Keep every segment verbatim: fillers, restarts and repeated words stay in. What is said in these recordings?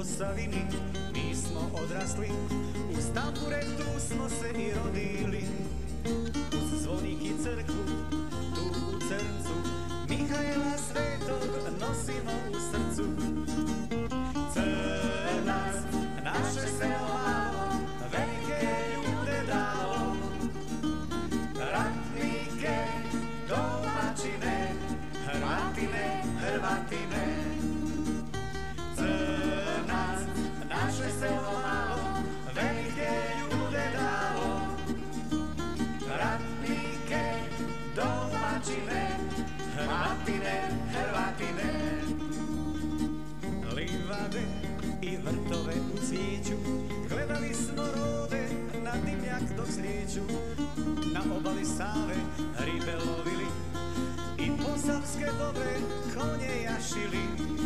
Posavini mi smo odrasli, uz tamburetu smo se i rodili. Uz zvonik i crkvu, tu u Crncu, Mihajla Svetog nosimo u srcu. Crnac, naše selo malo, velike ljude dalo, ratnike, domaćine, Hrvatine, Hrvatine. Crnac, naše selo malo, velike ljude dalo, ratnike, domaćine, Hrvatine, Hrvatine. Livade i vrtove u cvijeću, gledali smo rode na dimnjak dok slijeću. Na obali Save ribe lovili i posavske dobre konje jašili.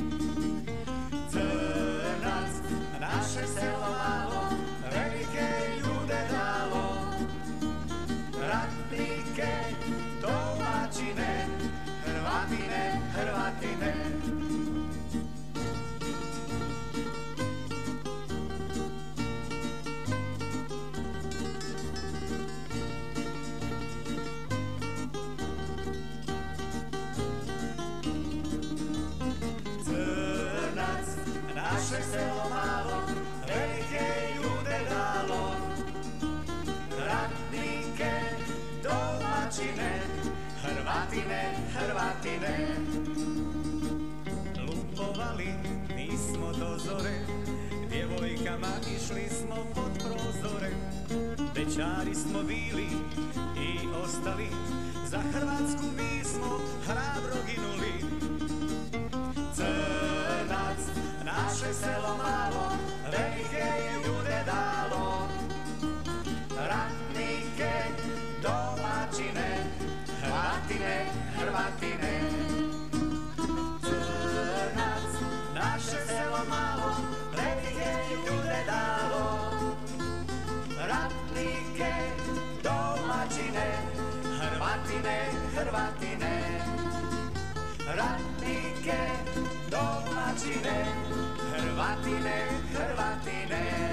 Crnac, naše selo malo, velike ljude dalo, ratnike, domaćine, Hrvatine, Hrvatine. Crnac, naše selo malo, velike ljude dalo, ratnike, domaćine, Hrvatine, Hrvatine. Lupovali nismo do zore, djevojkama išli smo pod prozore. Bećari smo bili i ostali, za Hrvatsku mi smo hrabro ginuli. Crnac, naše selo malo, velike ljude dalo, ratnike, domaćine, Hrvatine, Hrvatine. Crnac, naše selo malo, velike ljude dalo, ratnike, domaćine, Hrvatine, Hrvatine. Ratnike, domaćine, Hrvatine, Hrvatine.